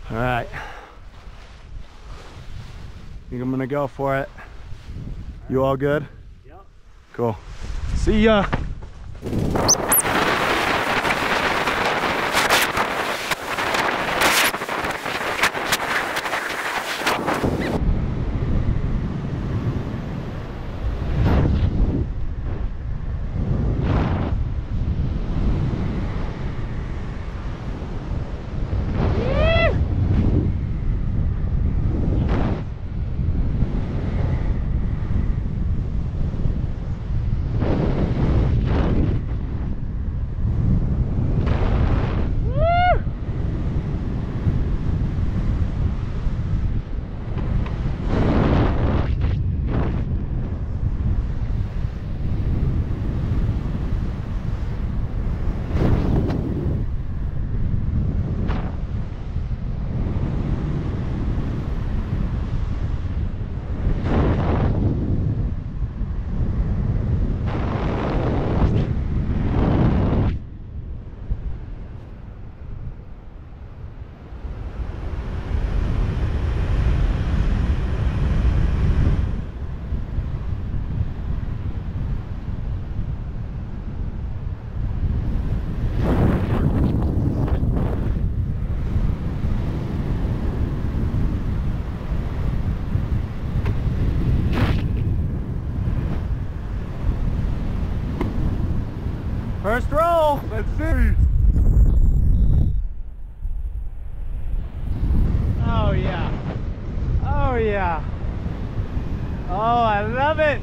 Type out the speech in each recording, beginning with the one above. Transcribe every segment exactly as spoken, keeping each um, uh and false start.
All right. Think I'm gonna go for it. You all good? Yep. Cool. See ya. First roll, let's see. Oh yeah, oh yeah. Oh, I love it.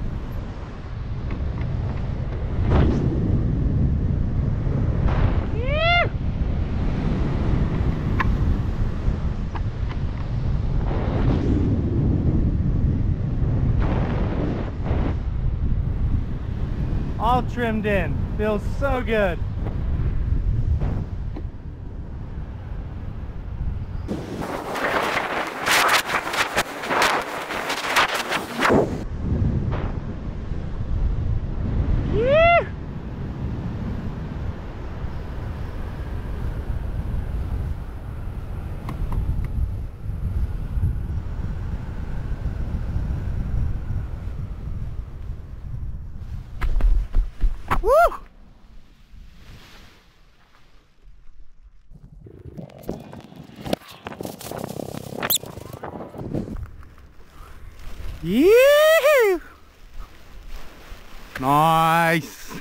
Yeah. All trimmed in, feels so good. Yeah. Woo! Yeah! Nice!